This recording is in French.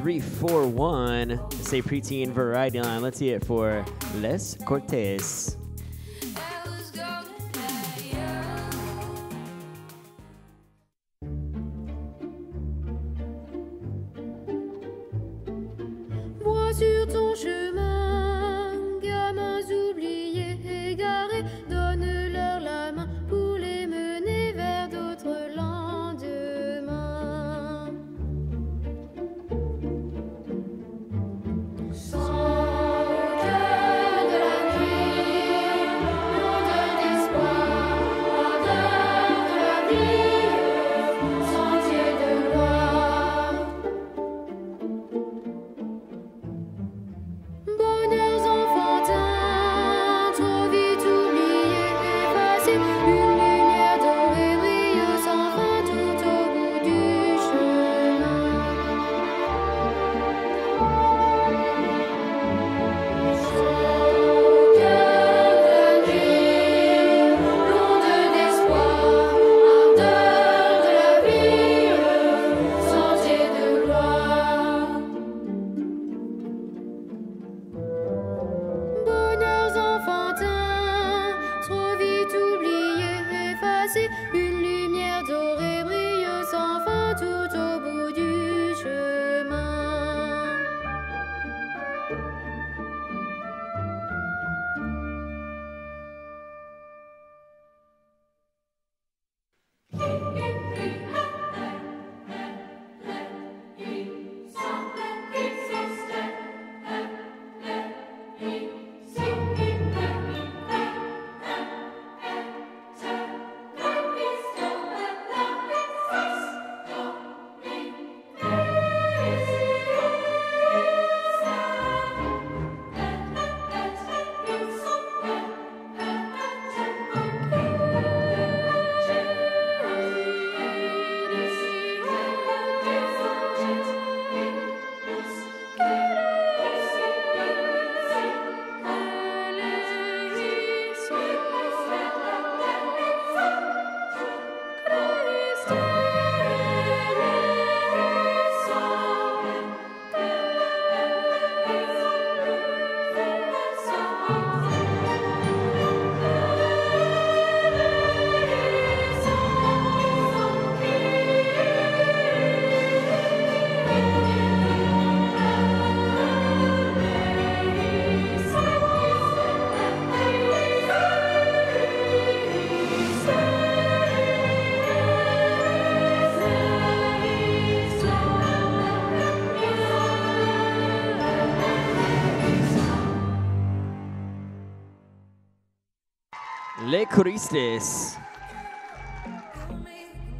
341. Say preteen variety line. Let's see it for Les Cortés. Sur ton chemin, gamins oubliés, égarés, donne-leur la main pour les mener vers d'autres lendemains. Sans cœur de la nuit, odeur d'espoir, ardeur de la vie, sentier de gloire. Bonheurs enfantins, trop vite oubliés, effacés, une lumière dorée brille sans fin tout au bout du chemin. Sans cœur de la nuit, l'onde d'espoir, ardeur de la vie, sentier de gloire. Bonheurs enfantins, trop vite oubliés, effacés, une lumière dorée brille sans fin tout au bout du chemin. Les Choristes.